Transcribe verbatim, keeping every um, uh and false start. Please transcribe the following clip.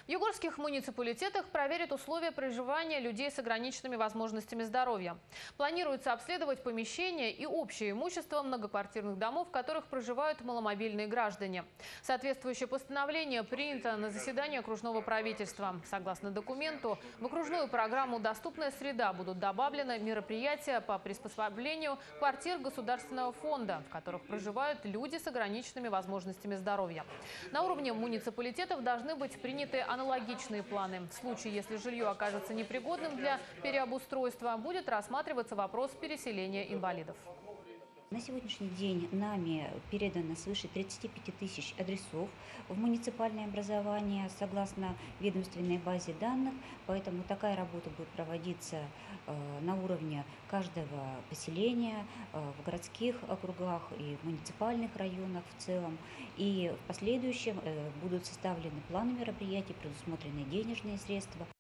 В югорских муниципалитетах проверят условия проживания людей с ограниченными возможностями здоровья. Планируется обследовать помещения и общее имущество многоквартирных домов, в которых проживают маломобильные граждане. Соответствующее постановление принято на заседании окружного правительства. Согласно документу, в окружную программу «Доступная среда» будут добавлены мероприятия по приспособлению квартир Государственного фонда, в которых проживают люди с ограниченными возможностями здоровья. На уровне муниципалитетов должны быть приняты аналогичные планы. В случае, если жилье окажется непригодным для переобустройства, будет рассматриваться вопрос переселения инвалидов. На сегодняшний день нами передано свыше тридцати пяти тысяч адресов в муниципальное образование согласно ведомственной базе данных, поэтому такая работа будет проводиться на уровне каждого поселения, в городских округах и в муниципальных районах в целом. И в последующем будут составлены планы мероприятий, предусмотрены денежные средства.